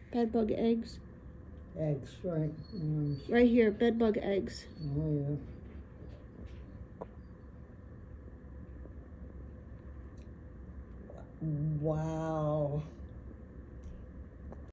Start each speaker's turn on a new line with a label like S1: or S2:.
S1: Bed bug eggs.
S2: Eggs, right.
S1: Right here, bed bug eggs.
S2: Oh, yeah. Wow.